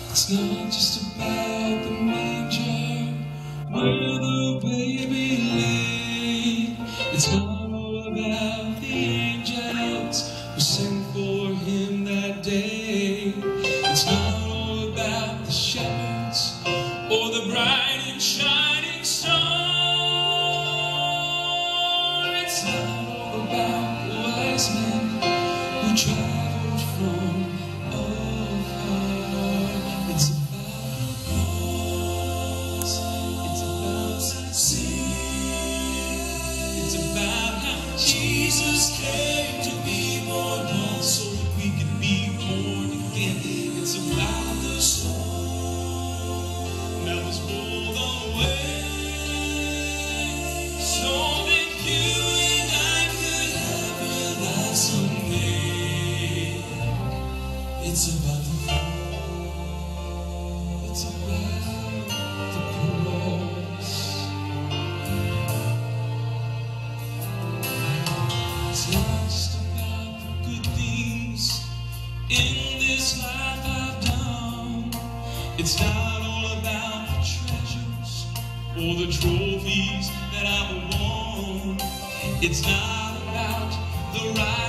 It's not just about the manger where the baby lay. It's not all about the angels who sang for him that day. It's not all about the shepherds or the bright and shining star. It's not all about the wise men who traveled from afar. It's about us. It's about sin. It's about how Jesus came to be born once so that we could be born again. It's about the storm that was rolled away so that you and I could have a life someday. It's about the cross. It's about the cross. It's not just about the good things in this life I've done. It's not all about the treasures or the trophies that I've won. It's not about the right